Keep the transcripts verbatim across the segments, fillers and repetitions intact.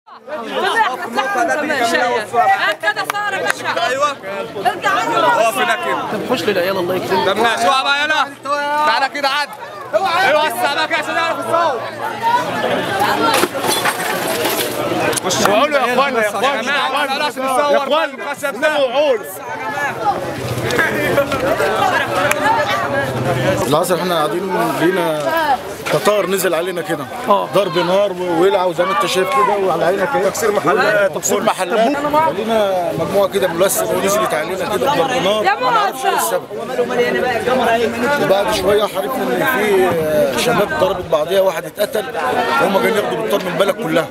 كذا صار باشا. ايوه اقف هنا كده. خش للعيال الله يكرمك. طب ماشي اوعى بقى يلا. تعالى كده عد. ايوه وسع بقى كده عشان نعرف الصوت. خش قولوا يا اخوانا يا اخوانا يا جماعه عشان نصور يا اخوانا قولوا. العصر احنا قاعدين لينا تتار نزل علينا كده ضرب نار وولعه وزي ما انت شايف كده وعلى عينك اهي تكسير محلات تكسير محلات لينا مجموعه كده ملثمه ونزلت علينا كده ضرب نار ما نعرفش ايه السبب. وبعد شويه عرفنا ان في شباب ضربت بعضيها واحد اتقتل وهم جايين ياخدوا بالطار من البلد كلها.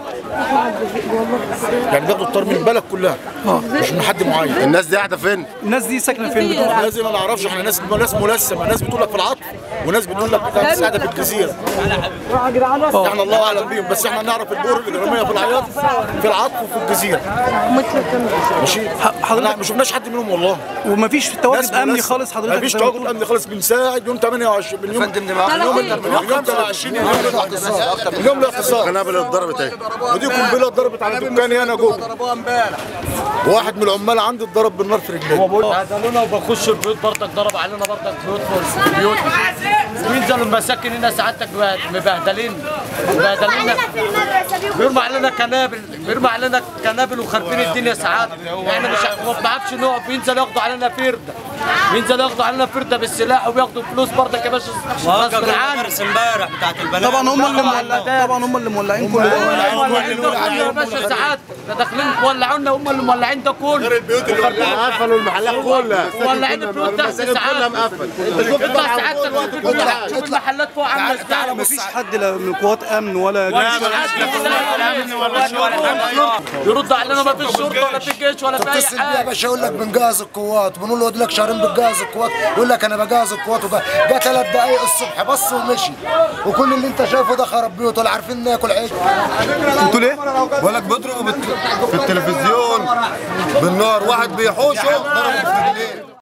يعني بياخدوا الطار من البلد كلها مش من حد معين. الناس دي قاعده فين؟ الناس دي ساكنه فين؟ الناس دي ما نعرفش احنا ناس ناس ملثمه ناس بتقول لك في العطف وناس بتقول لك ناس قاعده في الجزيره. احنا الله اعلم بيهم بس احنا نعرف البؤر الاجراميه في العياط في العطف وفي الجزيره. ماشي حضرتك ما شفناش حد منهم والله. ومفيش تواجد امني خالص حضرتك؟ مفيش تواجد امني خالص بنساعد يوم ثمانية وعشرين من يوم من يوم ثمانية وعشرين من يوم الاعتصام. القنابل اللي اتضربت اهي ودي قنبله اتضربت على دكاني انا جوه. واحد من العمال عندي اتضرب بالنار في رجليه. بهدلونا وبخش البيوت برضك ضرب علينا برضك بيوت في بيوت بينزلوا المساكن هنا سعادتك مبهدلين مبهدلين بيرموا علينا كنابل بيرموا علينا كنابل وخاربين الدنيا ساعات. احنا مش ما بنعرفش نقعد بينزلوا ياخدوا علينا فرده بينزلوا ياخدوا علينا فرده بالسلاح وبياخدوا فلوس برضك يا باشا غصب عننا. امبارح بتاعت البنات طبعا هم اللي مولعين طبعا هم اللي مولعين كل ده يا باشا ساعات داخلين مولعوا لنا هم اللي مولعين ده كله. غير البيوت اللي قفلوا المحلات كلها مولعين البيوت تحت ساعات بتطلع ساعات شوف المحلات فوق عامله ازاي. مفيش حد لا من قوات امن ولا يرد علينا ما فيش شرطه ولا في جيش ولا في اي تتصل بيه يا حاجه. باشا يقول لك بنجهز القوات بنقول له لك شهرين بتجهز القوات يقول لك انا بجهز القوات جه ثلاث دقايق الصبح بص ومشي وكل اللي انت شايفه ده خرب بيوت ولا عارفين ناكل عيش. بتقول ايه؟ بقول لك بيضربوا في التلفزيون بالنار واحد بيحوشه ضربه في رجليه.